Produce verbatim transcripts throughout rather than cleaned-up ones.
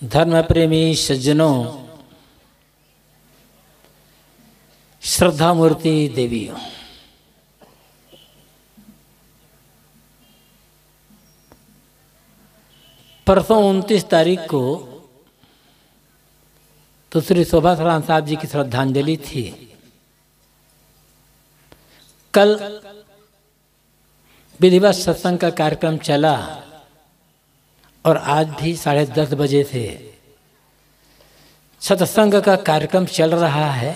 धर्म प्रेमी सज्जनों, श्रद्धा मूर्ति देवियों, परसों उनतीस तारीख को तो श्री शोभा सरान साहब जी की श्रद्धांजलि थी। कल विधिवत सत्संग का कार्यक्रम चला और आज भी साढ़े दस बजे से सत्संग का कार्यक्रम चल रहा है।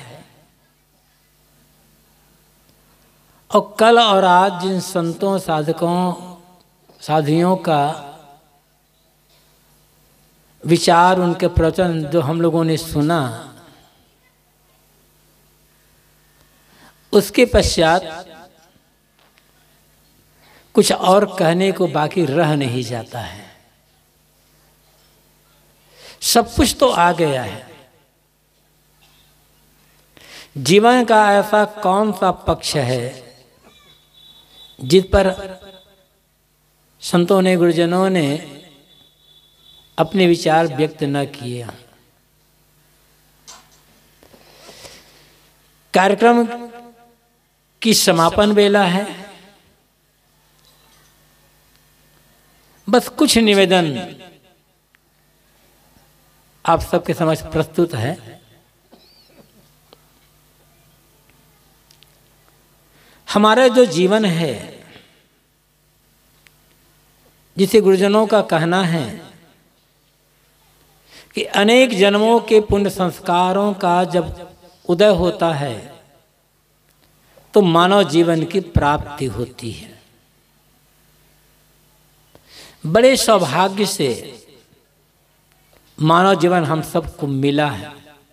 और कल और आज जिन संतों साधकों साधियों का विचार, उनके प्रवचन जो हम लोगों ने सुना, उसके पश्चात कुछ और कहने को बाकी रह नहीं जाता है। सब कुछ तो आ गया है। जीवन का ऐसा कौन सा पक्ष है जिस पर संतों ने, गुरुजनों ने अपने विचार व्यक्त न किए। कार्यक्रम की समापन वेला है। बस कुछ निवेदन आप सबके समक्ष प्रस्तुत है। हमारा जो जीवन है, जिसे गुरुजनों का कहना है कि अनेक जन्मों के पुण्य संस्कारों का जब उदय होता है तो मानव जीवन की प्राप्ति होती है। बड़े सौभाग्य से मानव जीवन हम सबको मिला है।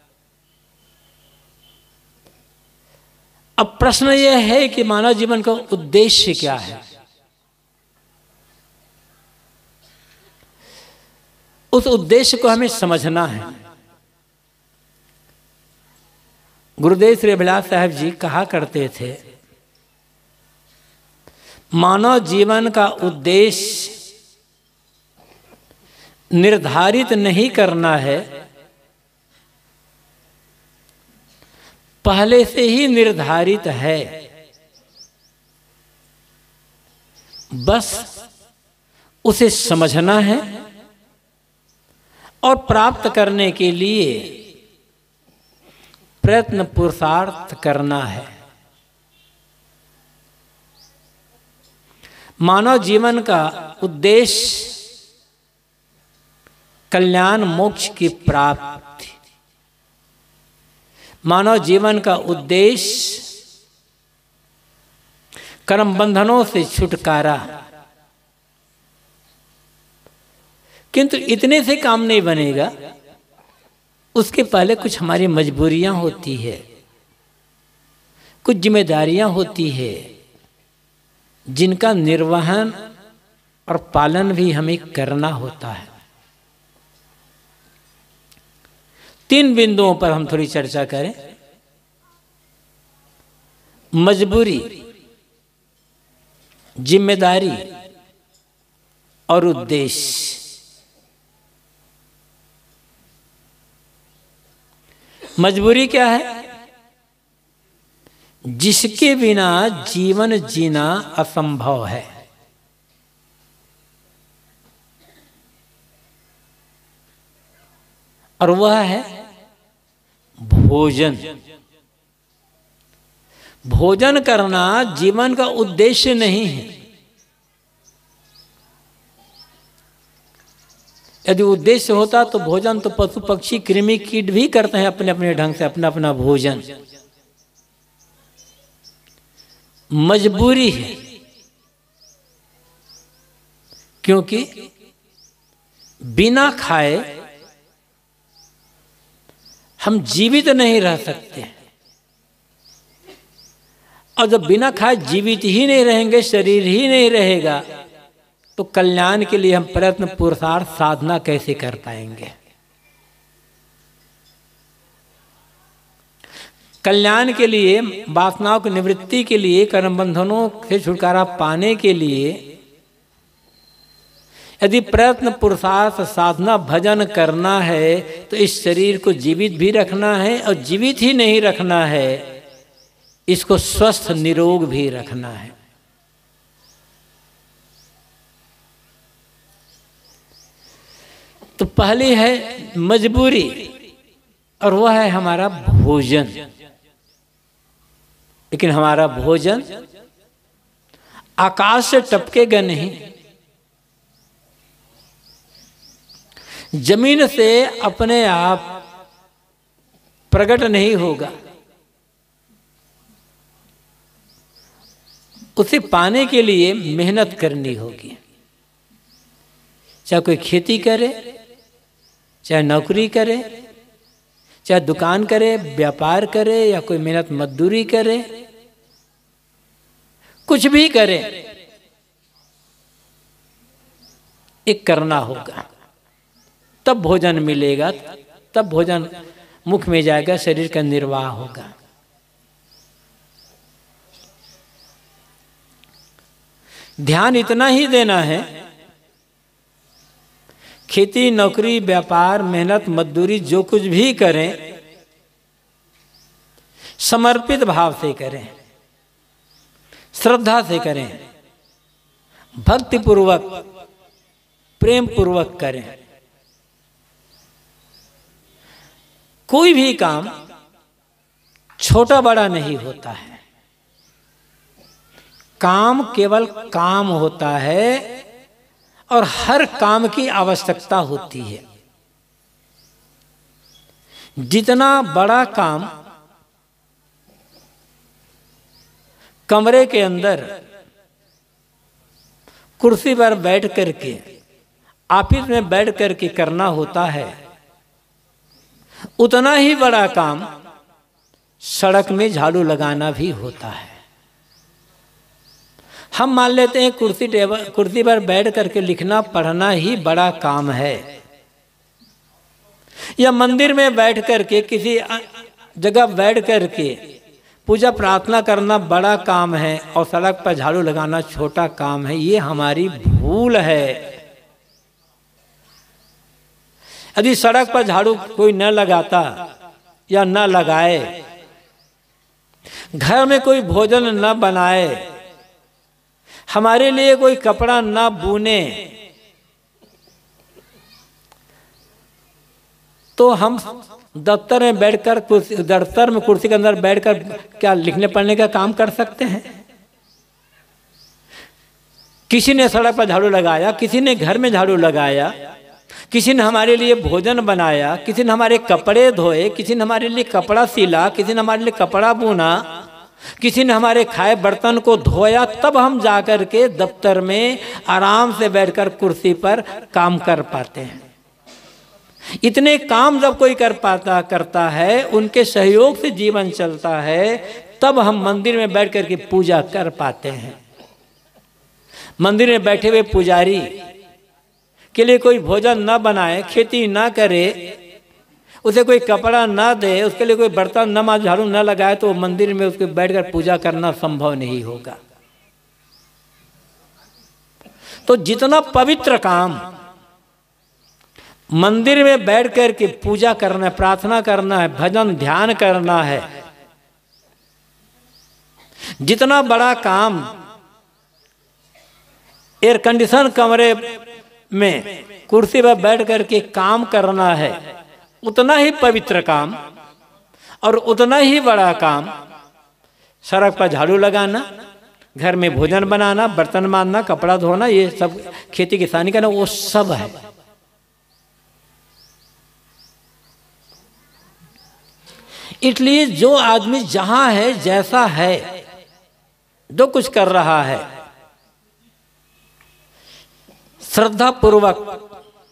अब प्रश्न यह है कि मानव जीवन का उद्देश्य क्या है। उस उद्देश्य को हमें समझना है। गुरुदेव श्री अभिलाष साहब जी कहा करते थे, मानव जीवन का उद्देश्य निर्धारित नहीं करना है, पहले से ही निर्धारित है। बस उसे समझना है और प्राप्त करने के लिए प्रयत्न पुरुषार्थ करना है। मानव जीवन का उद्देश्य कल्याण मोक्ष की प्राप्ति। मानव जीवन का उद्देश्य कर्म बंधनों से छुटकारा। किंतु इतने से काम नहीं बनेगा, उसके पहले कुछ हमारी मजबूरियां होती है, कुछ जिम्मेदारियां होती है, जिनका निर्वहन और पालन भी हमें करना होता है। तीन बिंदुओं पर हम थोड़ी चर्चा करें। मजबूरी, जिम्मेदारी और उद्देश्य। मजबूरी क्या है? जिसके बिना जीवन जीना असंभव है। और वह है भोजन। भोजन करना जीवन का उद्देश्य नहीं है। यदि उद्देश्य होता तो भोजन तो पशु पक्षी कृमि कीट भी करते हैं अपने अपने ढंग से अपना अपना भोजन। मजबूरी है, क्योंकि बिना खाए हम जीवित नहीं रह सकते। और जब बिना खाए जीवित ही नहीं रहेंगे, शरीर ही नहीं रहेगा, तो कल्याण के लिए हम प्रयत्न पुरुषार्थ साधना कैसे कर पाएंगे। कल्याण के लिए, वासनाओं की निवृत्ति के लिए, कर्म बंधनों से छुटकारा पाने के लिए यदि प्रयत्न पुरुषार्थ साधना भजन करना है तो इस शरीर को जीवित भी रखना है, और जीवित ही नहीं रखना है, इसको स्वस्थ निरोग भी रखना है। तो पहली है मजबूरी, और वह है हमारा भोजन। लेकिन हमारा भोजन आकाश से टपकेगा नहीं, जमीन से अपने आप प्रकट नहीं होगा। उसे पाने के लिए मेहनत करनी होगी। चाहे कोई खेती करे, चाहे नौकरी करे, चाहे दुकान करे, व्यापार करे, या कोई मेहनत मजदूरी करे, कुछ भी करे, एक करना होगा, तब भोजन मिलेगा, तब भोजन मुख में जाएगा, शरीर का निर्वाह होगा। ध्यान इतना ही देना है, खेती नौकरी व्यापार मेहनत मजदूरी जो कुछ भी करें, समर्पित भाव से करें, श्रद्धा से करें, भक्ति पूर्वक प्रेम पूर्वक करें। कोई भी काम छोटा बड़ा नहीं होता है, काम केवल काम होता है, और हर काम की आवश्यकता होती है। जितना बड़ा काम कमरे के अंदर कुर्सी पर बैठ करके, ऑफिस में बैठ करके करना होता है, उतना ही बड़ा काम सड़क में झाड़ू लगाना भी होता है। हम मान लेते हैं कुर्सी टेबल कुर्सी पर बैठ करके लिखना पढ़ना ही बड़ा काम है, या मंदिर में बैठ करके किसी जगह बैठ करके पूजा प्रार्थना करना बड़ा काम है, और सड़क पर झाड़ू लगाना छोटा काम है। ये हमारी भूल है। यदि सड़क पर झाड़ू कोई न लगाता या न लगाए, घर में कोई भोजन न बनाए, हमारे लिए कोई कपड़ा ना बुने, तो हम दफ्तर में बैठकर कुर्सी दफ्तर में कुर्सी के अंदर बैठकर क्या लिखने पढ़ने का काम कर सकते हैं? किसी ने सड़क पर झाड़ू लगाया, किसी ने घर में झाड़ू लगाया, किसी ने हमारे लिए भोजन बनाया, किसी ने हमारे कपड़े धोए, किसी ने हमारे लिए कपड़ा सिला, किसी ने हमारे लिए कपड़ा बुना, किसी ने हमारे खाए बर्तन को धोया, तब हम जाकर के दफ्तर में आराम से बैठकर कुर्सी पर काम कर पाते हैं। इतने काम जब कोई कर पाता करता है, उनके सहयोग से जीवन चलता है, तब हम मंदिर में बैठ करके पूजा कर पाते हैं। मंदिर में बैठे हुए पुजारी के लिए कोई भोजन ना बनाए, खेती ना करे, उसे कोई कपड़ा ना दे, उसके लिए कोई बर्तन न मां झाड़ू न लगाए, तो मंदिर में उसके बैठकर पूजा करना संभव नहीं होगा। तो जितना पवित्र काम मंदिर में बैठकर के पूजा करना है, प्रार्थना करना है, भजन ध्यान करना है, जितना बड़ा काम एयर कंडीशन कमरे में कुर्सी पर बैठ करके काम करना है, उतना ही पवित्र काम और उतना ही बड़ा काम सड़क पर झाड़ू लगाना, घर में भोजन बनाना, बर्तन मांजना, कपड़ा धोना, ये सब खेती किसानी करना, वो सब है। इसलिए जो आदमी जहां है, जैसा है, जो कुछ कर रहा है, श्रद्धा पूर्वक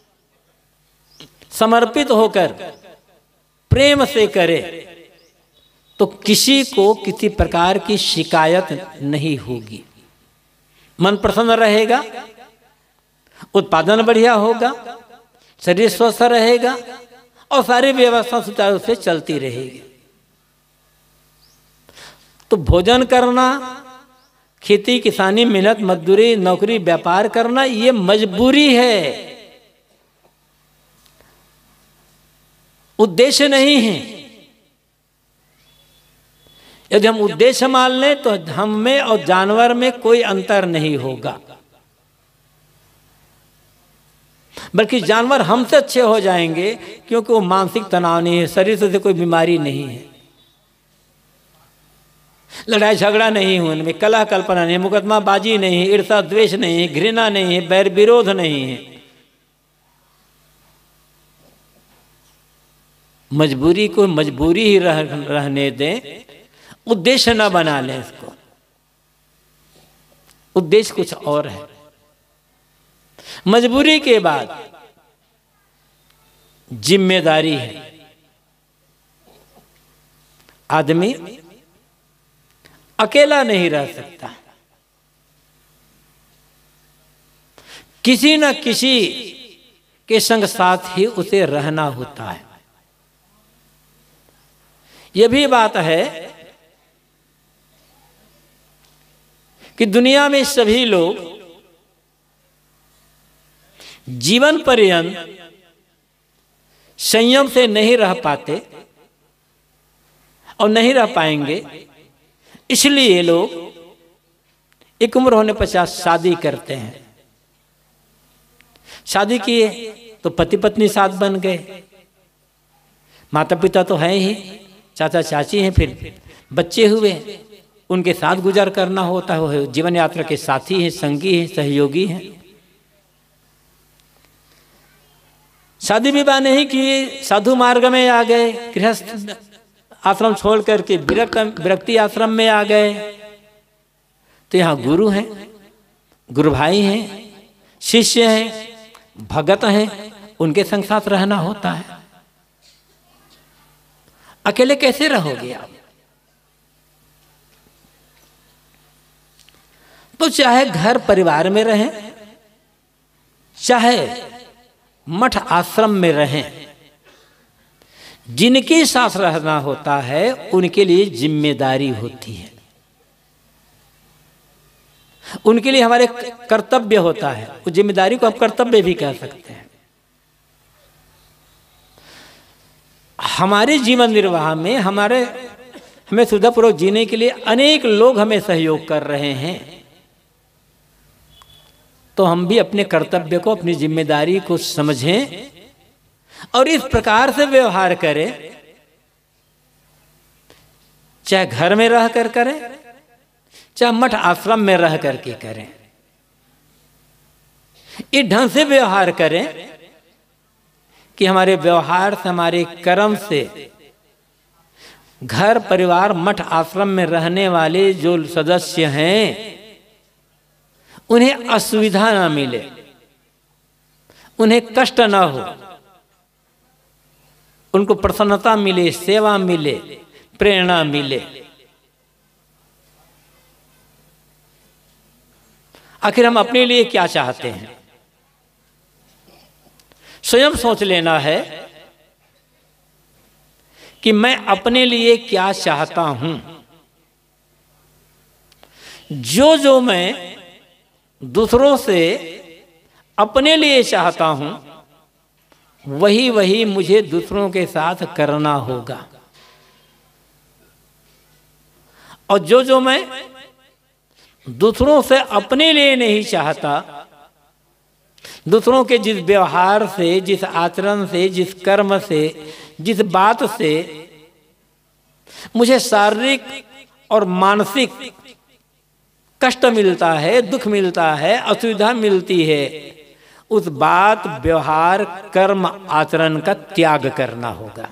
समर्पित होकर प्रेम से करे, तो किसी को किसी प्रकार की शिकायत नहीं होगी। मन प्रसन्न रहेगा, उत्पादन बढ़िया होगा, शरीर स्वस्थ रहेगा, और सारी व्यवस्था सुचारू रूप से चलती रहेगी। तो भोजन करना, खेती किसानी, मेहनत मजदूरी, नौकरी, व्यापार करना ये मजबूरी है, उद्देश्य नहीं है। यदि हम उद्देश्य मान लें तो हम में और जानवर में कोई अंतर नहीं होगा, बल्कि जानवर हमसे अच्छे हो जाएंगे, क्योंकि वो मानसिक तनाव नहीं है, शरीर से कोई बीमारी नहीं है, लड़ाई झगड़ा नहीं है उनमें, कला कल्पना नहीं, मुकदमाबाजी नहीं है, ईर्षा द्वेष नहीं है, घृणा नहीं है, बैर विरोध नहीं है। मजबूरी को मजबूरी ही रह, रहने दें, उद्देश्य न बना लें इसको। उद्देश्य कुछ और है। मजबूरी के बाद जिम्मेदारी है। आदमी अकेला नहीं रह सकता, किसी न किसी के संग साथ ही उसे रहना होता है। यह भी बात है कि दुनिया में सभी लोग जीवन पर्यंत संयम से नहीं रह पाते और नहीं रह पाएंगे, इसलिए लोग एक उम्र होने पचास शादी करते हैं। शादी किए तो पति पत्नी साथ बन गए, माता पिता तो है ही, चाचा चाची हैं, फिर बच्चे हुए, उनके साथ गुजर करना होता है, जीवन यात्रा के साथी हैं, संगी हैं, सहयोगी हैं। शादी विवाह नहीं किए, साधु मार्ग में आ गए, गृहस्थ आश्रम छोड़ करके विरक्त विरक्ति आश्रम में आ गए, तो यहाँ गुरु हैं, गुरु भाई हैं, शिष्य हैं, भगत हैं, उनके संग साथ रहना होता है। अकेले कैसे रहोगे आप? तो चाहे घर परिवार में रहें, चाहे मठ आश्रम में रहें, जिनके साथ रहना होता है उनके लिए जिम्मेदारी होती है, उनके लिए हमारे कर्तव्य होता है। उस जिम्मेदारी को हम कर्तव्य भी कह सकते हैं। हमारे जीवन निर्वाह में हमारे हमें सुविधापूर्वक जीने के लिए अनेक लोग हमें सहयोग कर रहे हैं, तो हम भी अपने कर्तव्य को, अपनी जिम्मेदारी को समझें और इस प्रकार से व्यवहार करें, चाहे घर में रह कर करें, चाहे मठ आश्रम में रह करके करें। इस ढंग से व्यवहार करें कि हमारे व्यवहार से, हमारे कर्म से घर परिवार मठ आश्रम में रहने वाले जो सदस्य हैं उन्हें असुविधा ना मिले, उन्हें कष्ट ना हो, उनको प्रसन्नता मिले, सेवा मिले, प्रेरणा मिले। आखिर हम अपने लिए क्या चाहते हैं? स्वयं सोच लेना है कि मैं अपने लिए क्या चाहता हूं। जो जो मैं दूसरों से अपने लिए चाहता हूं, वही वही मुझे दूसरों के साथ करना होगा। और जो जो मैं दूसरों से अपने लिए नहीं चाहता, दूसरों के जिस व्यवहार से, जिस आचरण से, जिस कर्म से, जिस बात से मुझे शारीरिक और मानसिक कष्ट मिलता है, दुख मिलता है, असुविधा मिलती है, उस बात, व्यवहार, कर्म, आचरण का त्याग करना होगा।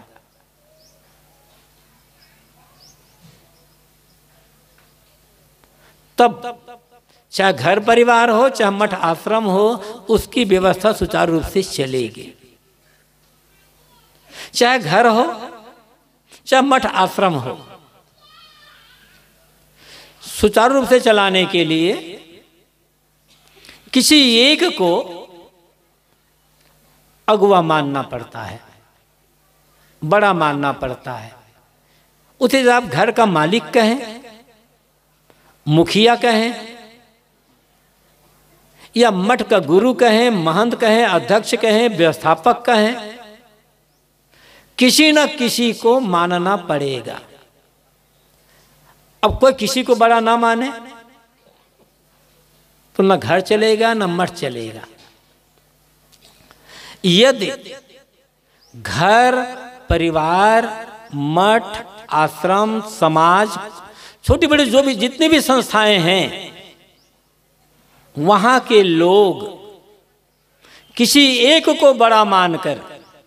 तब चाहे घर परिवार हो, चाहे मठ आश्रम हो, उसकी व्यवस्था सुचारू रूप से चलेगी। चाहे घर हो, चाहे मठ आश्रम हो, सुचारू रूप से चलाने के लिए किसी एक को अगुवा मानना पड़ता है, बड़ा मानना पड़ता है। उसे आप घर का मालिक कहें, मुखिया कहें या मठ का गुरु कहें, महंत कहें, अध्यक्ष कहें, व्यवस्थापक कहें, किसी न किसी को मानना पड़ेगा। अब कोई किसी को बड़ा ना माने तो न घर चलेगा न मठ चलेगा। यदि घर, परिवार, मठ, आश्रम, समाज, छोटी बड़ी जो भी जितनी भी संस्थाएं हैं, वहां के लोग किसी एक को बड़ा मानकर,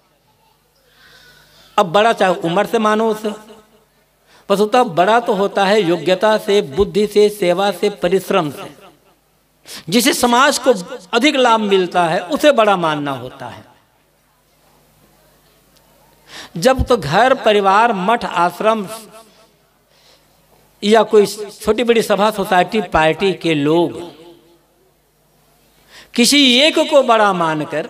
अब बड़ा चाहे उम्र से मानो उसे, बस होता बड़ा तो होता है योग्यता से, बुद्धि से, सेवा से, परिश्रम से। जिसे समाज को अधिक लाभ मिलता है उसे बड़ा मानना होता है। जब तो घर, परिवार, मठ, आश्रम या कोई छोटी बड़ी सभा, सोसाइटी, पार्टी के लोग किसी एक को बड़ा मानकर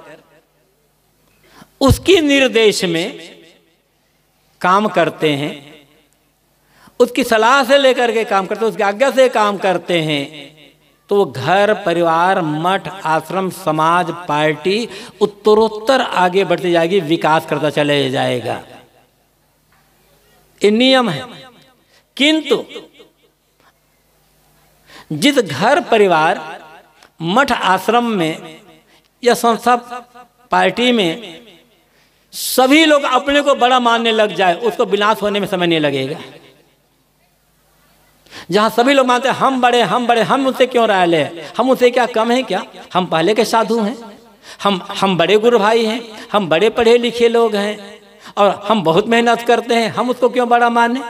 उसके निर्देश में काम करते हैं, उसकी सलाह से लेकर के काम करते हैं, उसकी आज्ञा से काम करते हैं, तो वो घर, परिवार, मठ, आश्रम, समाज, पार्टी उत्तरोत्तर आगे बढ़ती जाएगी, विकास करता चले जाएगा। ये नियम है। किंतु जिस घर, परिवार, मठ, आश्रम में या संस्था, पार्टी में सभी लोग अपने को बड़ा मानने लग जाए, उसको विनाश होने में समय नहीं लगेगा। जहां सभी लोग मानते हैं हम बड़े, हम बड़े, हम उनसे क्यों राय ले, हम उनसे क्या कम है क्या, हम पहले के साधु हैं, हम हम बड़े गुरु भाई हैं, हम बड़े पढ़े लिखे लोग हैं और हम बहुत मेहनत करते हैं, हम उसको क्यों बड़ा माने।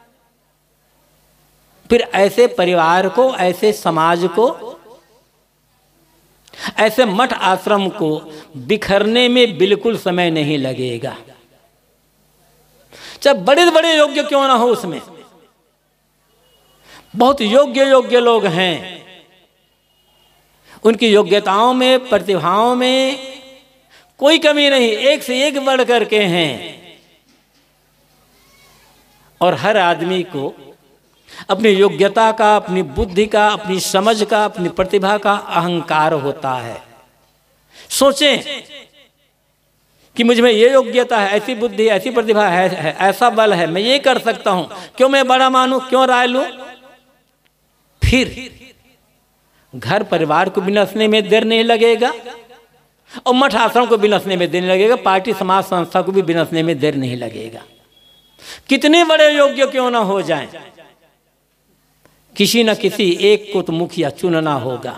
फिर ऐसे परिवार को, ऐसे समाज को, ऐसे मठ आश्रम को बिखरने में बिल्कुल समय नहीं लगेगा, चाहे बड़े बड़े योग्य क्यों ना हो। उसमें बहुत योग्य योग्य लोग हैं, उनकी योग्यताओं में, प्रतिभाओं में कोई कमी नहीं, एक से एक बढ़ करके हैं। और हर आदमी को अपनी योग्यता का, अपनी बुद्धि का, अपनी समझ का, अपनी प्रतिभा का अहंकार होता है। सोचें कि मुझ में ये योग्यता है, ऐसी बुद्धि, ऐसी प्रतिभा है, है, ऐसा बल है, मैं ये कर सकता हूं, क्यों मैं बड़ा मानूं, क्यों राय लूं। फिर घर, परिवार को बिनसने में देर नहीं लगेगा और मठ, आश्रम को बिनसने में देर नहीं लगेगा, पार्टी, समाज, संस्था को भी बिनसने में देर नहीं लगेगा। कितने बड़े योग्य क्यों ना हो जाएं, किसी न किसी एक को तो मुखिया चुनना होगा।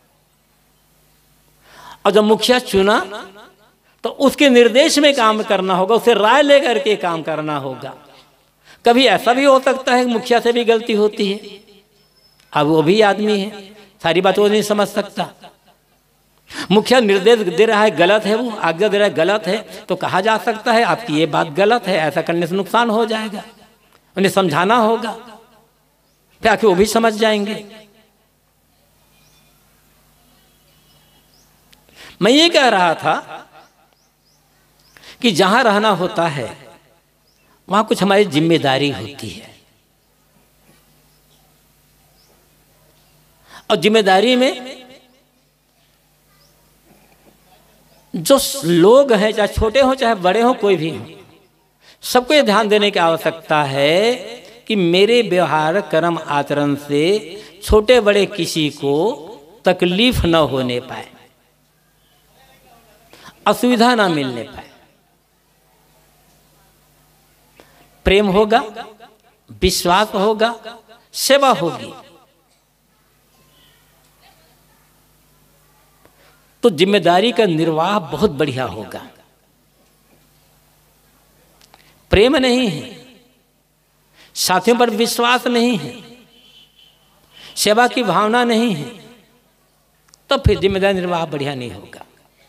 और जब मुखिया चुना तो उसके निर्देश में काम करना होगा, उसे राय लेकर के काम करना होगा। कभी ऐसा भी हो सकता है कि मुखिया से भी गलती होती है, अब वो भी आदमी है, सारी बात वो नहीं समझ सकता। मुखिया निर्देश दे रहा है गलत है, वो आज्ञा दे रहा है गलत है, तो कहा जा सकता है आपकी ये बात गलत है, ऐसा करने से नुकसान हो जाएगा, उन्हें समझाना होगा, फिर आखिर वो भी समझ जाएंगे। मैं ये कह रहा था कि जहां रहना होता है वहां कुछ हमारी जिम्मेदारी होती है, और जिम्मेदारी में जो लोग हैं, चाहे छोटे हो चाहे बड़े हो, कोई भी हो, सबको ये ध्यान देने की आवश्यकता है कि मेरे व्यवहार, कर्म, आचरण से छोटे बड़े किसी को तकलीफ न होने पाए, असुविधा ना मिलने पाए। प्रेम होगा, विश्वास होगा, सेवा होगी, तो जिम्मेदारी का निर्वाह बहुत बढ़िया होगा। प्रेम नहीं है, साथियों पर विश्वास नहीं है, सेवा की भावना नहीं है, तो फिर जिम्मेदारी निर्वाह बढ़िया नहीं होगा।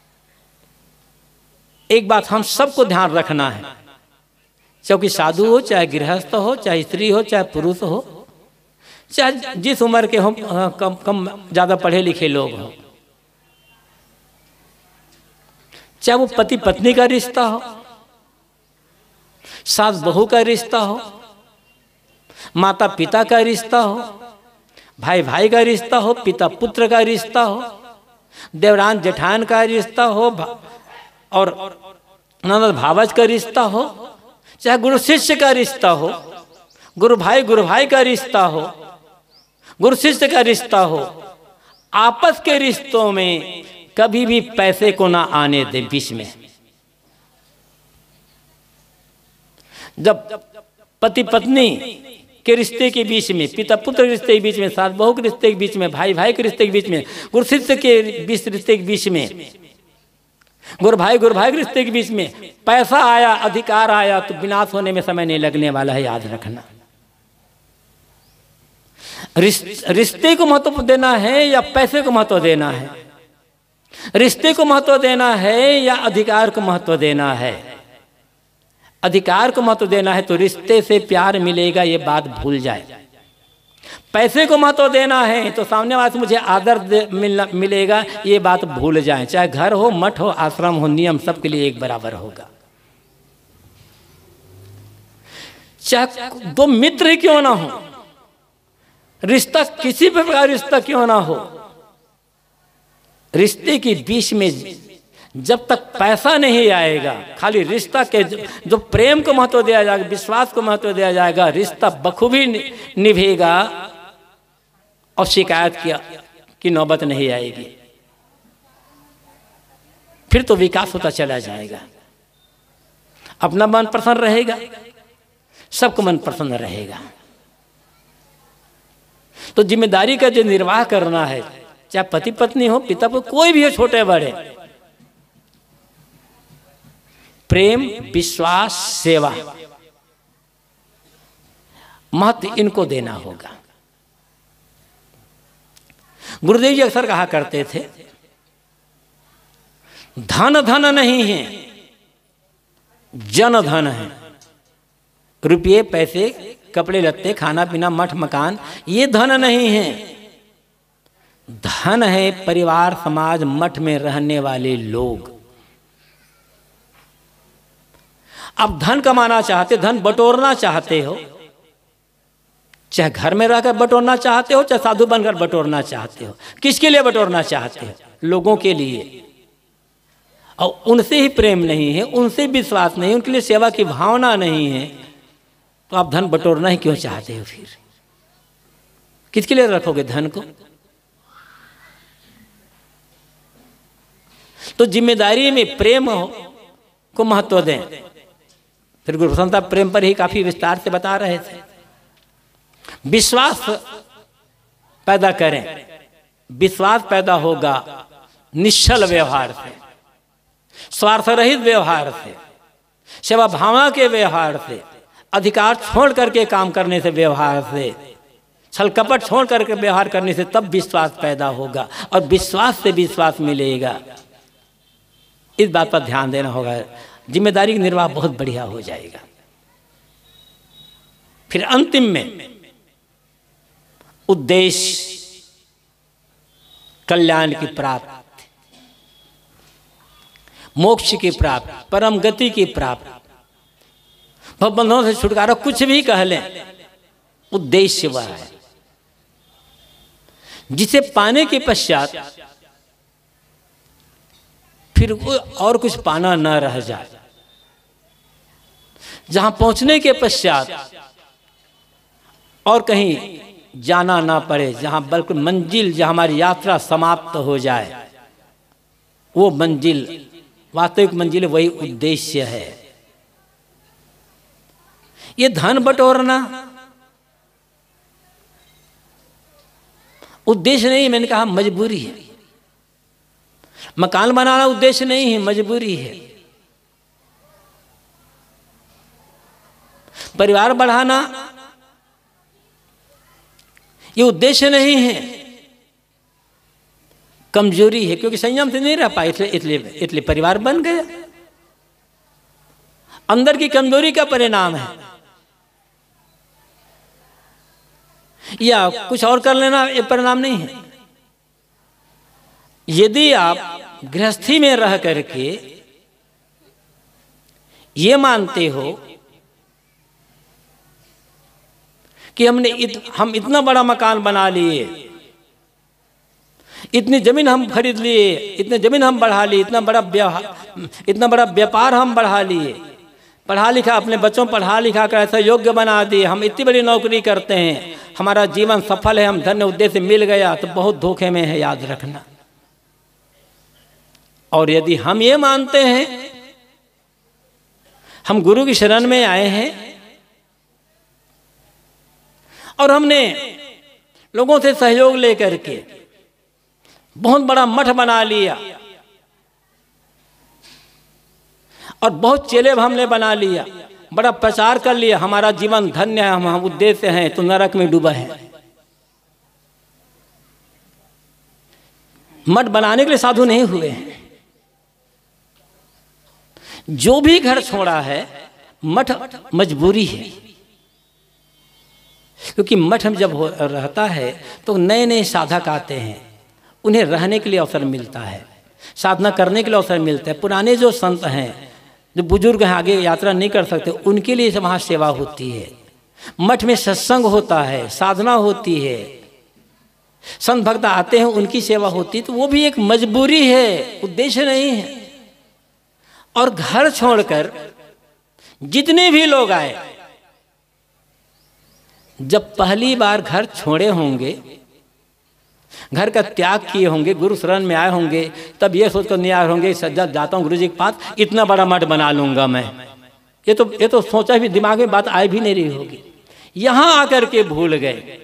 एक बात हम सबको ध्यान रखना है, चाहे साधु हो, चाहे गृहस्थ हो, चाहे स्त्री हो, चाहे पुरुष हो, चाहे जिस उम्र के हो, कम कम ज्यादा पढ़े लिखे लोग हो, चाहे वो पति पत्नी का रिश्ता हो, सास बहू का रिश्ता हो, माता पिता का रिश्ता हो, भाई भाई का रिश्ता हो, पिता पुत्र का रिश्ता हो, देवरान जेठान का रिश्ता हो, और ननद भावज का रिश्ता हो, चाहे गुरु शिष्य का रिश्ता हो, गुरु भाई गुरु भाई का रिश्ता हो, गुरु शिष्य का रिश्ता हो, आपस के रिश्तों में कभी भी पैसे को ना आने दे बीच में। जब पति पत्नी के रिश्ते के बीच में, पिता पुत्र के रिश्ते के बीच में, सास बहू के रिश्ते के बीच में, भाई भाई के रिश्ते के बीच में, गुरु शिष्य के बीच रिश्ते के बीच में, गुरु भाई गुरु भाई के रिश्ते के बीच में पैसा आया, अधिकार आया, तो विनाश होने में समय नहीं लगने वाला है, याद रखना। रिश्ते को महत्व देना है या पैसे को महत्व देना है? रिश्ते को महत्व देना है या अधिकार को महत्व देना है? अधिकार को महत्व देना है तो रिश्ते से प्यार मिलेगा, ये बात भूल जाए। पैसे को महत्व देना है तो सामने वाले से मुझे आदर मिलना मिलेगा, ये बात भूल जाए। चाहे घर हो, मठ हो, आश्रम हो, नियम सबके लिए एक बराबर होगा। चाहे दो मित्र ही क्यों ना हो, रिश्ता किसी भी प्रकार रिश्ता क्यों ना हो, रिश्ते के बीच में जब तक पैसा नहीं आएगा, खाली रिश्ता के जो प्रेम को महत्व दिया जाएगा, विश्वास को महत्व दिया जाएगा, रिश्ता बखूबी निभेगा और शिकायत की, की नौबत नहीं आएगी। फिर तो विकास होता चला जाएगा, अपना मन प्रसन्न रहेगा, सबको मन प्रसन्न रहेगा। तो जिम्मेदारी का जो निर्वाह करना है, चाहे पति पत्नी हो, पिता पुत्र, कोई भी हो, छोटे बड़े, प्रेम विश्वास सेवा महत्व इनको देना होगा। गुरुदेव जी अक्सर कहा करते थे, धन धन नहीं है, जन धन है। रुपये पैसे कपड़े लत्ते खाना पीना मठ मकान ये धन नहीं है, धन है परिवार समाज मठ में रहने वाले लोग। अब धन कमाना चाहते, धन बटोरना चाहते हो, चाहे घर में रहकर बटोरना चाहते हो, चाहे साधु बनकर बटोरना चाहते हो, किसके लिए बटोरना चाहते हो? लोगों के लिए। और उनसे ही प्रेम नहीं है, उनसे विश्वास नहीं, उनके लिए सेवा की भावना नहीं है, तो आप धन बटोरना ही क्यों चाहते हो? फिर किसके लिए रखोगे धन को? तो जिम्मेदारी में प्रेम हो को महत्व दें। फिर गुरु प्रसन्न साहब प्रेम पर ही काफी विस्तार से बता रहे थे। विश्वास पैदा करें, विश्वास पैदा होगा निश्चल व्यवहार से, स्वार्थ रहित व्यवहार से, सेवा भावना के व्यवहार से, अधिकार छोड़ करके काम करने से व्यवहार से, छल कपट छोड़ करके व्यवहार करने से, तब विश्वास पैदा होगा और विश्वास से विश्वास मिलेगा। इस बात पर ध्यान देना होगा, जिम्मेदारी का निर्वाह बहुत बढ़िया हो जाएगा। फिर अंतिम में उद्देश्य कल्याण की प्राप्ति, मोक्ष की प्राप्ति, परम गति की प्राप्ति, भवबंधनों से छुटकारा, कुछ भी कह लें, उद्देश्य वह है जिसे पाने के पश्चात फिर और कुछ पाना न रह जाए, जहां पहुंचने के पश्चात और कहीं जाना ना पड़े, जहां बल्कि मंजिल, जहां हमारी यात्रा समाप्त हो जाए, वो मंजिल वास्तविक मंजिल वही उद्देश्य है। ये धन बटोरना उद्देश्य नहीं, मैंने कहा मजबूरी है। मकान बनाना उद्देश्य नहीं है, मजबूरी है। परिवार बढ़ाना ये उद्देश्य नहीं है, कमजोरी है, क्योंकि संयम से नहीं रह पाए, इसलिए इसलिए इसलिए परिवार बन गया। अंदर की कमजोरी का परिणाम है, या कुछ और कर लेना ये परिणाम नहीं है। यदि आप गृहस्थी में रह करके ये मानते हो कि हमने इत, हम इतना बड़ा मकान बना लिए, इतनी जमीन हम खरीद लिए, इतनी जमीन हम बढ़ा ली, इतना बड़ा इतना बड़ा व्यापार हम बढ़ा लिए, पढ़ा लिखा अपने बच्चों पढ़ा लिखा कर ऐसा योग्य बना दिए, हम इतनी बड़ी नौकरी करते हैं, हमारा जीवन सफल है, हम धन्य उद्देश्य मिल गया, तो बहुत धोखे में है, याद रखना। और यदि हम ये मानते हैं हम गुरु की शरण में आए हैं और हमने लोगों से सहयोग लेकर के बहुत बड़ा मठ बना लिया और बहुत चेले हमने बना लिया, बड़ा प्रचार कर लिया, हमारा जीवन धन्य है, हम, हम उद्देश्य हैं, तो नरक में डूबा है। मठ बनाने के लिए साधु नहीं हुए हैं। जो भी घर छोड़ा है मठ मजबूरी है, क्योंकि मठ में जब रहता है तो नए नए साधक आते हैं, उन्हें रहने के लिए अवसर मिलता है, साधना करने के लिए अवसर मिलता है। पुराने जो संत हैं, जो बुजुर्ग हैं, आगे यात्रा नहीं कर सकते, उनके लिए वहाँ सेवा होती है। मठ में सत्संग होता है, साधना होती है, संत भक्त आते हैं, उनकी सेवा होती है, तो वो भी एक मजबूरी है, उद्देश्य नहीं है। और घर छोड़कर जितने भी लोग आए, जब पहली बार घर छोड़े होंगे, घर का त्याग किए होंगे, गुरु शरण में आए होंगे, तब ये सोचकर नहीं आए होंगे जब जाता हूँ गुरु जी के पास इतना बड़ा मठ बना लूंगा मैं, ये तो ये तो सोचा भी दिमाग में बात आई भी नहीं रही होगी। यहां आकर के भूल गए,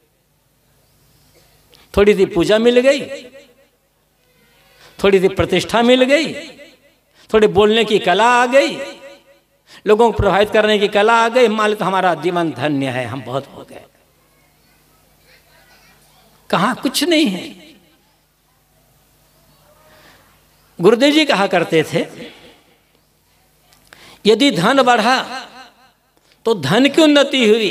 थोड़ी सी पूजा मिल गई, थोड़ी सी प्रतिष्ठा मिल गई, थोड़ी बोलने की कला आ गई, लोगों को प्रभावित करने की कला आ गई, मान तो हमारा जीवन धन्य है, हम बहुत हो गए। कहाँ कुछ नहीं है। गुरुदेव जी कहा करते थे, यदि धन बढ़ा तो धन की उन्नति हुई,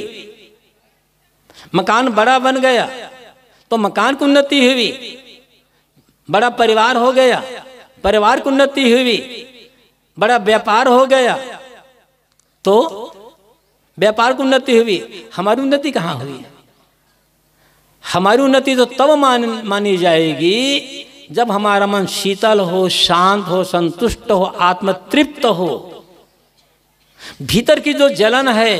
मकान बड़ा बन गया तो मकान की उन्नति हुई, बड़ा परिवार हो गया, परिवार की उन्नति हुई, बड़ा व्यापार हो गया तो व्यापार की उन्नति हुई। हमारी उन्नति कहाँ हुई? हमारी उन्नति तो तब मान मानी जाएगी जब हमारा मन शीतल हो, शांत हो, संतुष्ट हो, आत्मतृप्त हो। भीतर की जो जलन है,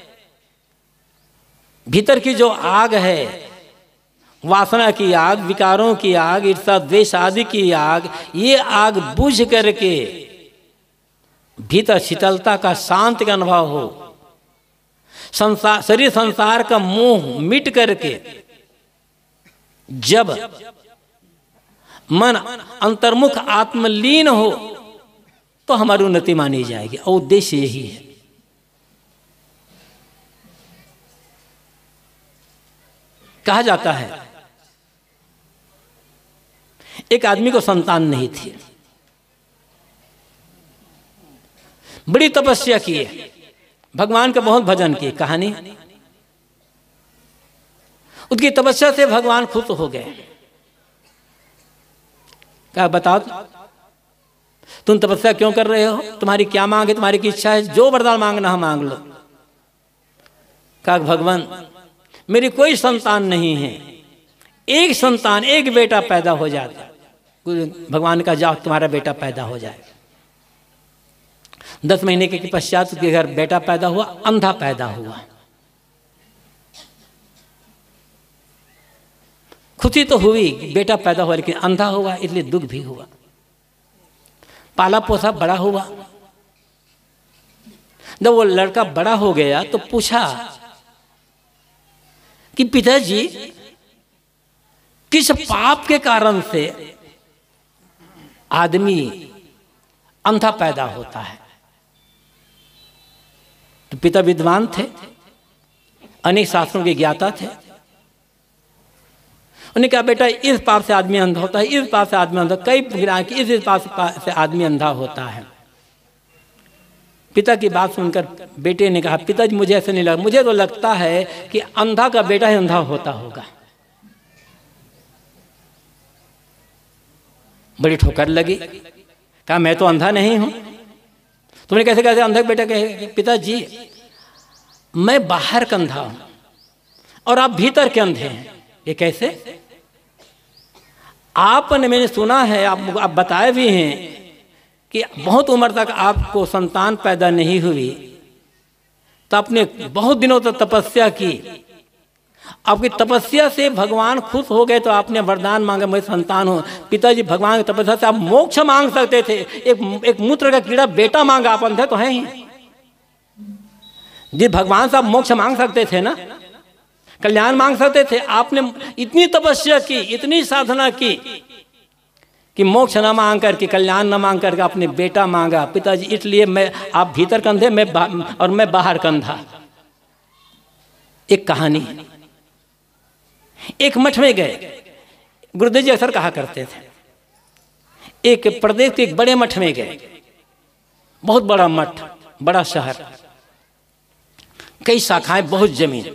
भीतर की जो आग है, वासना की आग, विकारों की आग, ईर्ष्या द्वेष आदि की आग, ये आग बुझ करके भीतर शीतलता का, शांति का अनुभव हो, संसार शरीर संसार का मोह मिट करके जब मन अंतर्मुख आत्मलीन हो तो हमारी उन्नति मानी जाएगी। और उद्देश्य यही है। कहा जाता है एक आदमी को संतान नहीं थी, बड़ी तपस्या की, भगवान का बहुत भजन किए। कहानी, उसकी तपस्या से भगवान खुश हो गए। कहा बताओ तुम तपस्या क्यों कर रहे हो, तुम्हारी क्या मांग है, तुम्हारी की इच्छा है, जो वरदान मांगना है मांग लो। कहा भगवान मेरी कोई संतान नहीं है, एक संतान, एक बेटा पैदा हो जाता। भगवान का जाओ तुम्हारा बेटा पैदा हो जाए। दस महीने के पश्चात उसके घर बेटा पैदा हुआ, अंधा पैदा हुआ। खुशी तो हुई बेटा पैदा हुआ, लेकिन अंधा हुआ, इसलिए दुख भी हुआ। पाला पोसा बड़ा हुआ। जब वो लड़का बड़ा हो गया तो पूछा कि पिताजी किस पाप के कारण से आदमी अंधा पैदा होता है। तो पिता विद्वान थे, अनेक शास्त्रों के ज्ञाता थे। उन्होंने कहा बेटा इस पाप से आदमी अंधा होता है, इस पाप से आदमी अंधा, कई गिरा कि इस पाप से आदमी अंधा होता है। पिता की बात सुनकर बेटे ने कहा पिताजी मुझे ऐसे नहीं लगा, मुझे तो लगता है कि अंधा का बेटा ही अंधा होता होगा। बड़ी ठोकर लगी। कहा मैं तो अंधा नहीं हूं। तुमने कैसे कैसे अंधा बेटा कहे? पिताजी मैं बाहर का अंधा हूं, और आप भीतर के अंधे हैं। ये कैसे? आपने, मैंने सुना है, आप आप बताए भी हैं कि बहुत उम्र तक आपको संतान पैदा नहीं हुई, तो आपने बहुत दिनों तक तपस्या की। आपकी तपस्या से भगवान खुश हो गए तो आपने वरदान मांगा, मैं संतान हो। पिताजी भगवान की तपस्या से आप मोक्ष मांग सकते थे। एक एक मूत्र का कीड़ा बेटा मांगा, आप अंधे तो हैं ही। जी भगवान से आप मोक्ष मांग सकते थे ना, कल्याण मांग सकते थे। आपने इतनी तपस्या की, इतनी साधना की कि मोक्ष न मांग करके, कल्याण न मांग करके आपने बेटा मांगा। पिताजी इसलिए मैं, आप भीतर कंधे मैं और मैं बाहर कंधा। एक कहानी, एक मठ में गए। गुरुदेव जी अक्सर कहा करते थे, एक प्रदेश के एक बड़े मठ में गए, बहुत बड़ा मठ, बड़ा शहर, कई शाखाएं, बहुत जमीन,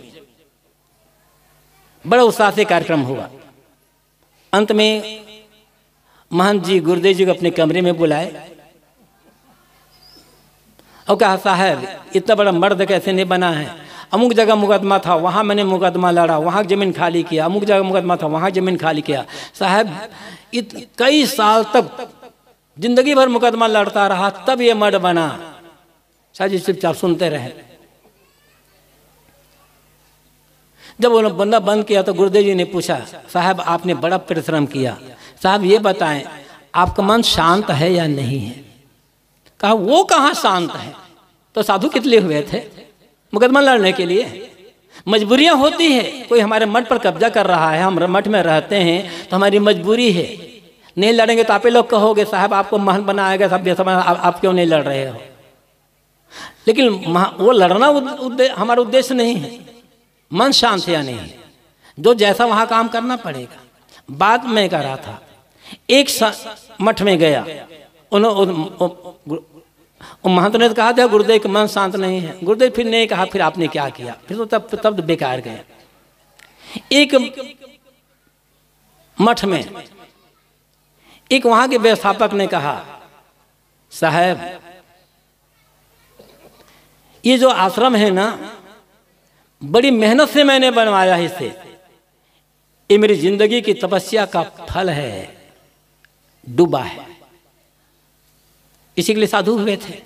बड़ा उत्साह से कार्यक्रम हुआ। अंत में महंत जी गुरुदेव जी को अपने कमरे में बुलाए और कहा, साहब इतना बड़ा मर्द कैसे नहीं बना है? अमुक जगह मुकदमा था, वहाँ मैंने मुकदमा लड़ा, वहाँ ज़मीन खाली किया। अमुक जगह मुकदमा था, वहाँ ज़मीन खाली किया। साहब इत कई साल तक जिंदगी भर मुकदमा लड़ता रहा, तब ये मर्द बना। शाह जी चुपचाप सुनते रहे। जब वो बंदा बंद किया तो गुरुदेव जी ने पूछा, साहब आपने बड़ा परिश्रम किया, साहब ये बताएं आपका मन शांत है या नहीं है? कहा वो कहाँ शांत है, तो साधु कितने हुए थे मुकदमा लड़ने के लिए? मजबूरियां होती है, कोई हमारे मठ पर कब्जा कर रहा है, हम मठ में रहते हैं तो हमारी मजबूरी है। नहीं लड़ेंगे तो आप लोग कहोगे साहब आपको महंत बनाएगा, सब सब आप, आप क्यों नहीं लड़ रहे हो? लेकिन वो लड़ना उद्दे, हमारा उद्देश्य नहीं है। मन शांत या नहीं, जो जैसा वहाँ काम करना पड़ेगा। बात मैं कर रहा था, एक मठ में गया, उन्होंने महंत ने कहा था गुरुदेव का मन शांत नहीं है। गुरुदेव फिर नहीं कहा, फिर आपने क्या किया? फिर तो तब तब बेकार गए। एक मठ में एक वहाँ के व्यवस्थापक ने कहा, साहब ये जो आश्रम है ना, बड़ी मेहनत से मैंने बनवाया इसे, ये मेरी जिंदगी की तपस्या का फल है, डूबा है। इसी के लिए साधु हुए थे।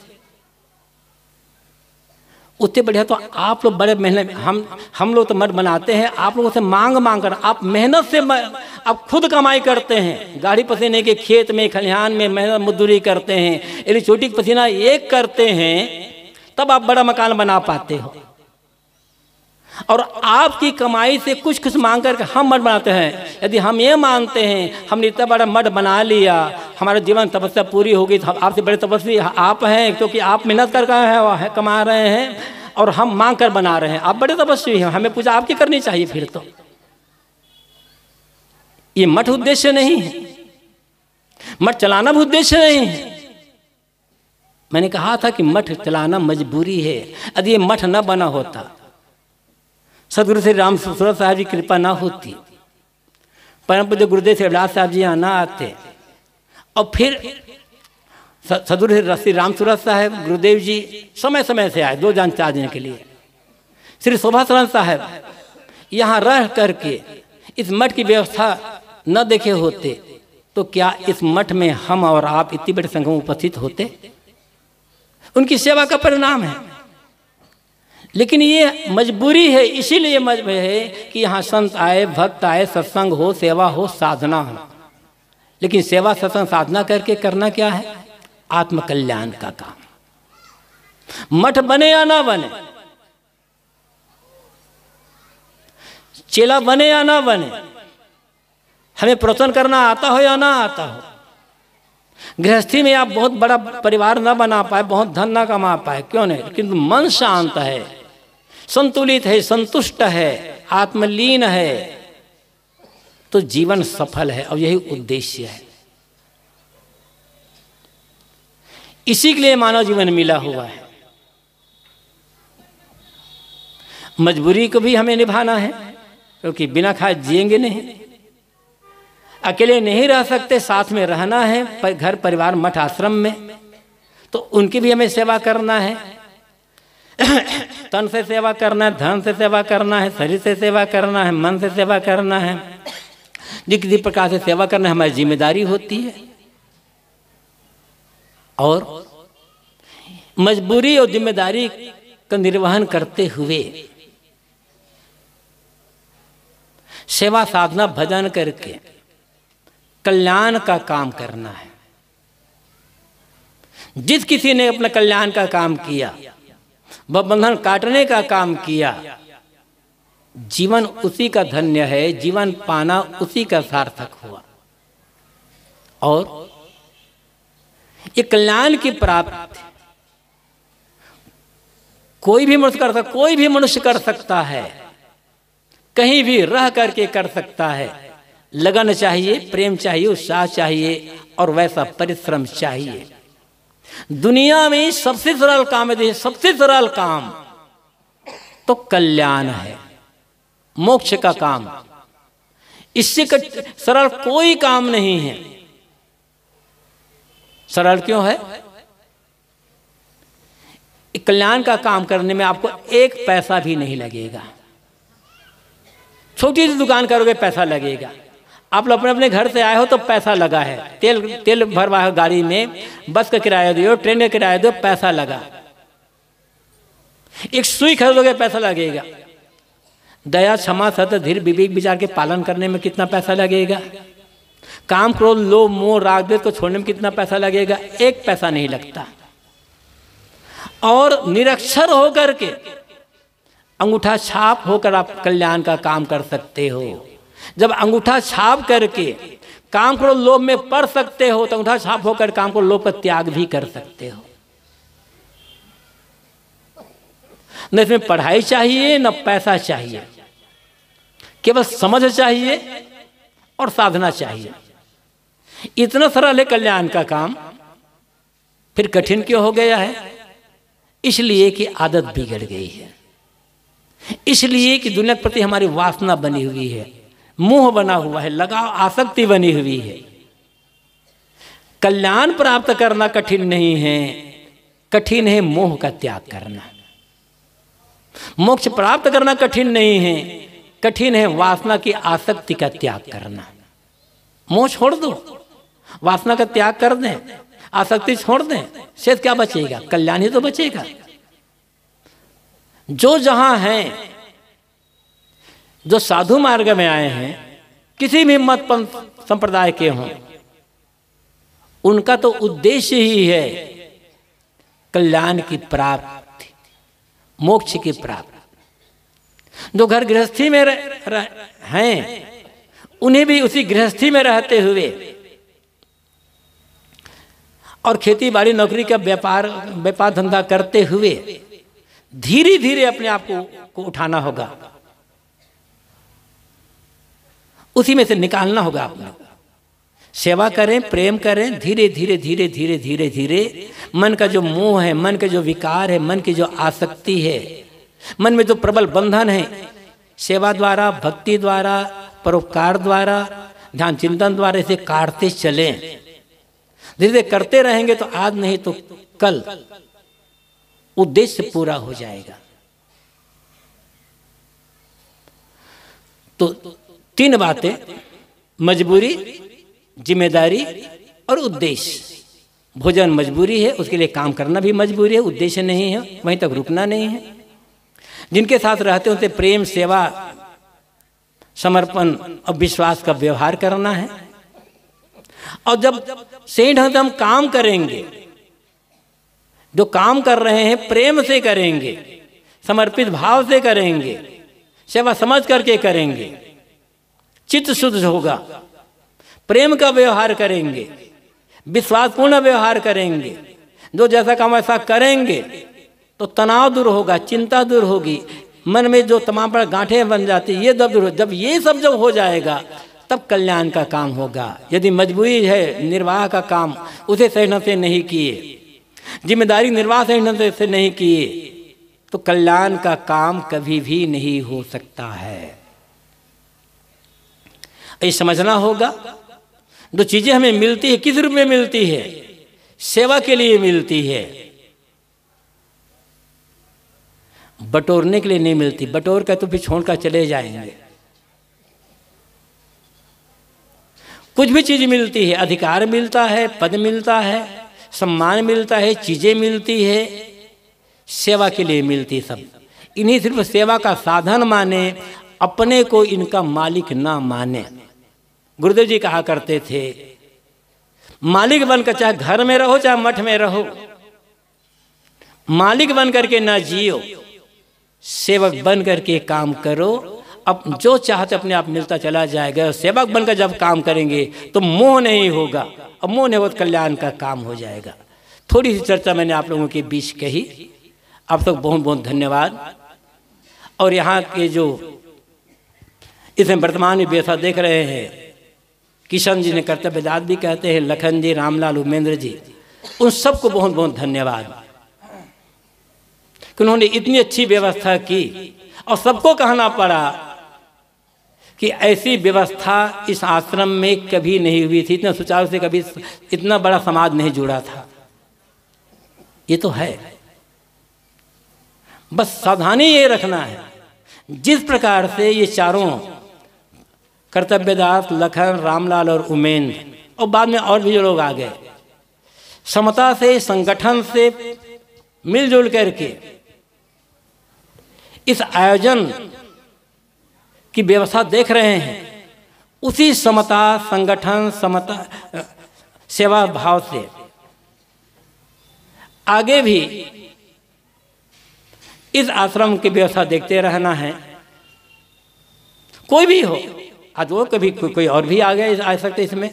उतने बढ़िया तो आप लोग बड़े मेहनत, हम हम लोग तो मठ बनाते हैं, आप लोगों से मांग मांग कर, आप मेहनत से, आप खुद कमाई करते हैं, गाड़ी पसीने के खेत में, खलिहान में मेहनत मजदूरी करते हैं, यदि छोटी पसीना एक करते हैं तब आप बड़ा मकान बना पाते हो। और आपकी कमाई से कुछ कुछ मांग करके हम मठ बनाते हैं। यदि हम ये मानते हैं हमने इतना बड़ा मठ बना लिया, हमारा जीवन तपस्या पूरी होगी, तो आपसे बड़े तपस्वी आप हैं, क्योंकि आप मेहनत कर रहे हैं, कमा रहे हैं, और हम मांग कर बना रहे हैं। आप बड़े तपस्वी हैं, हमें पूजा आपकी करनी चाहिए। फिर तो ये मठ उद्देश्य नहीं है, मठ चलाना भी उद्देश्य नहीं है। मैंने कहा था कि मठ चलाना मजबूरी है। यदि ये मठ न बना होता, सदगुरु श्री राम सूरत साहब जी कृपा ना होती, परम पूज्य गुरुदेव श्री रविदास साहब जी यहाँ ना आते, और फिर सदगुरु श्री राम सूरत साहब गुरुदेव जी समय समय से आए दो जान चार दिन के लिए। श्री शोभाचरण साहब यहाँ रह करके इस मठ की व्यवस्था न देखे होते तो क्या इस मठ में हम और आप इतनी बड़ी संख्या में उपस्थित होते? उनकी सेवा का परिणाम है। लेकिन ये मजबूरी है, इसीलिए मजबूरी है कि यहाँ संत आए, भक्त आए, सत्संग हो, सेवा हो, साधना हो। लेकिन सेवा सत्संग साधना करके करना क्या है? आत्म कल्याण का काम। मठ बने या ना बने, चेला बने या ना बने, हमें प्रवचन करना आता हो या ना आता हो, गृहस्थी में आप बहुत बड़ा परिवार ना बना पाए, बहुत धन ना कमा पाए, क्यों नहीं, किंतु मन शांत है, संतुलित है, संतुष्ट है, आत्मलीन है, तो जीवन सफल है। और यही उद्देश्य है। इसी के लिए मानव जीवन मिला हुआ है। मजबूरी को भी हमें निभाना है, क्योंकि बिना खाए जिएंगे नहीं, अकेले नहीं रह सकते, साथ में रहना है, घर परिवार मठ आश्रम में, तो उनकी भी हमें सेवा करना है। तन से सेवा करना है, धन से सेवा करना है, शरीर से सेवा करना है, मन से सेवा करना है, जिस किसी प्रकार से सेवा करना है हमारी जिम्मेदारी होती है। और मजबूरी और जिम्मेदारी का निर्वहन करते हुए सेवा साधना भजन करके कल्याण का काम करना है। जिस किसी ने अपने कल्याण का काम किया, वह बंधन काटने का काम किया, जीवन उसी का धन्य है, जीवन पाना उसी का सार्थक हुआ। और ये कल्याण की प्राप्ति कोई भी मनुष्य कर सकता, कोई भी मनुष्य कर सकता है, कहीं भी रह करके कर सकता है। लगन चाहिए, प्रेम चाहिए, उत्साह चाहिए और वैसा परिश्रम चाहिए। दुनिया में सबसे सरल काम है, सबसे सरल काम तो कल्याण है, मोक्ष का काम। इससे सरल कोई काम नहीं है। सरल क्यों है? कल्याण का काम करने में आपको एक पैसा भी नहीं लगेगा। छोटी सी दुकान करोगे पैसा लगेगा। आप लोग अपने अपने घर से आए हो तो पैसा लगा है, तेल तेल भरवा है गाड़ी में, बस का किराया दो, ट्रेन का किराया दो, पैसा लगा। एक सुई खरीदोगे पैसा लगेगा। दया, क्षमा, सत्य, धीर, विवेक, विचार के पालन करने में कितना पैसा लगेगा? काम, क्रोध, लोभ, मोह, राग, द्वेष को छोड़ने में कितना पैसा लगेगा? एक पैसा नहीं लगता। और निरक्षर होकर के अंगूठा छाप होकर आप कल्याण का काम कर सकते हो। जब अंगूठा छाप करके काम करो लोभ में पड़ सकते हो, तो अंगूठा छाप होकर काम को लोभ का त्याग भी कर सकते हो। न इसमें पढ़ाई चाहिए, न पैसा चाहिए, केवल समझ चाहिए और साधना चाहिए। इतना सरल है कल्याण का काम, फिर कठिन क्यों हो गया है? इसलिए कि आदत बिगड़ गई है, इसलिए कि दुनिया के प्रति हमारी वासना बनी हुई है, मोह बना हुआ है, लगाव, आसक्ति बनी हुई है। कल्याण प्राप्त करना कठिन नहीं है, कठिन है मोह का त्याग करना। मोक्ष प्राप्त करना कठिन नहीं है, कठिन है वासना की आसक्ति का त्याग करना। मोह छोड़ दो, वासना का त्याग कर दें, आसक्ति छोड़ दें, शेष क्या बचेगा? कल्याण ही तो बचेगा। जो जहां हैं, जो साधु मार्ग में आए हैं, किसी भी मत पंथ संप्रदाय के हों, उनका तो उद्देश्य ही है कल्याण की प्राप्ति, मोक्ष की प्राप्ति। जो घर गृहस्थी में रह, रह, हैं, उन्हें भी उसी गृहस्थी में रहते हुए और खेती बाड़ी नौकरी का व्यापार व्यापार धंधा करते हुए धीरे धीरे अपने आप को, को उठाना होगा, उसी में से निकालना होगा। आपने सेवा करें, प्रेम करें, धीरे धीरे धीरे धीरे धीरे धीरे मन का जो मोह है, मन का जो विकार है, मन की जो आसक्ति है, मन में जो प्रबल बंधन है, सेवा द्वारा, भक्ति द्वारा, परोपकार द्वारा, ध्यान चिंतन द्वारा इसे काटते चलें। धीरे धीरे करते रहेंगे तो आज नहीं तो कल उद्देश्य पूरा हो जाएगा। तो तीन बातें, मजबूरी, जिम्मेदारी और उद्देश्य। भोजन मजबूरी है, उसके लिए काम करना भी मजबूरी है, उद्देश्य नहीं है, वहीं तक रुकना नहीं है। जिनके साथ रहते हैं उनसे प्रेम, सेवा, समर्पण और विश्वास का व्यवहार करना है। और जब सही ढंग से हम काम करेंगे, जो काम कर रहे हैं प्रेम से करेंगे, समर्पित भाव से करेंगे, सेवा समझ करके करेंगे, चित्त शुद्ध होगा, प्रेम का व्यवहार करेंगे, विश्वासपूर्ण व्यवहार करेंगे, जो जैसा काम ऐसा करेंगे तो तनाव दूर होगा, चिंता दूर होगी, मन में जो तमाम पर गांठें बन जाती ये दब दूर हो। जब ये सब जब हो जाएगा तब कल्याण का काम होगा। यदि मजबूरी है, निर्वाह का काम उसे सही ढंग से नहीं किए, जिम्मेदारी निर्वाह सही ढंग से नहीं किए, तो कल्याण का काम कभी भी नहीं हो सकता है। ये समझना होगा। जो चीजें हमें मिलती है किस रूप में मिलती है? सेवा के लिए मिलती है। बटोरने के लिए नहीं मिलती, बटोर कर तो फिर छोड़ कर चले जाएंगे। कुछ भी चीज़ मिलती है, अधिकार मिलता है, पद मिलता है, सम्मान मिलता है, चीज़ें मिलती है, सेवा के लिए मिलती सब। इन्हीं सिर्फ सेवा का साधन माने, अपने को इनका मालिक ना माने। गुरुदेव जी कहा करते थे, मालिक बनकर चाहे घर में रहो चाहे मठ में रहो, मालिक बन करके ना जियो, सेवक बन करके काम करो। अब जो चाहते अपने आप मिलता चला जाएगा। सेवक बनकर जब काम करेंगे तो मोह नहीं होगा, अब मोह नहीं हो तो कल्याण का काम हो जाएगा। थोड़ी सी चर्चा मैंने आप लोगों के बीच कही। आप सबको बहुत बहुत धन्यवाद। और यहाँ के जो इसमें वर्तमान में व्यवस्था देख रहे हैं, किशन जी ने कर्तव्यदात भी कहते हैं, लखन जी, रामलाल, उमेंद्र जी, उन सबको बहुत बहुत धन्यवाद कि उन्होंने इतनी अच्छी व्यवस्था की। और सबको कहना पड़ा कि ऐसी व्यवस्था इस आश्रम में कभी नहीं हुई थी, इतना सुचारू से कभी इतना बड़ा समाज नहीं जुड़ा था। ये तो है, बस सावधानी ये रखना है, जिस प्रकार से ये चारों कर्तव्यदास, लखन, रामलाल और उमेंद्र और बाद में और भी जो लोग आ गए, समता से, संगठन से मिलजुल करके इस आयोजन की व्यवस्था देख रहे हैं, उसी समता, संगठन, समता, सेवा भाव से आगे भी इस आश्रम की व्यवस्था देखते रहना है। कोई भी हो, आज वो कभी को, कोई और भी आ गए आ सकते इसमें।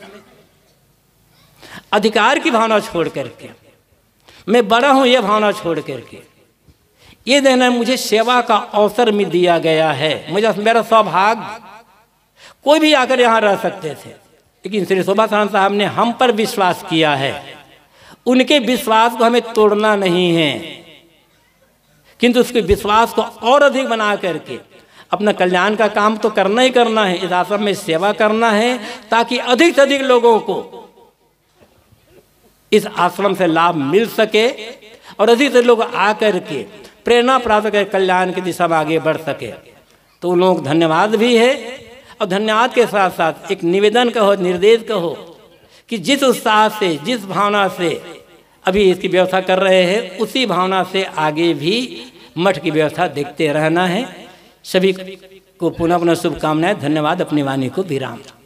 अधिकार की भावना छोड़ करके, मैं बड़ा हूं ये भावना छोड़ करके, ये देना मुझे सेवा का अवसर में दिया गया है, मुझे मेरा सौभाग्य। कोई भी आकर यहाँ रह सकते थे, लेकिन श्री शोभा साहब साहब ने हम पर विश्वास किया है। उनके विश्वास को हमें तोड़ना नहीं है, किंतु उसके विश्वास को और अधिक बना करके अपना कल्याण का काम तो करना ही करना है, इस आश्रम में सेवा करना है, ताकि अधिक से अधिक लोगों को इस आश्रम से लाभ मिल सके और अधिक से लोग आकर के प्रेरणा प्राप्त कर कल्याण की दिशा में आगे बढ़ सके। तो उन लोगों को धन्यवाद भी है। और धन्यवाद के साथ साथ एक निवेदन कहो, निर्देश कहो कि जिस उत्साह से, जिस भावना से अभी इसकी व्यवस्था कर रहे हैं, उसी भावना से आगे भी मठ की व्यवस्था देखते रहना है। सभी को पुनः पुनः शुभकामनाएं। धन्यवाद। अपनी वाणी को विराम।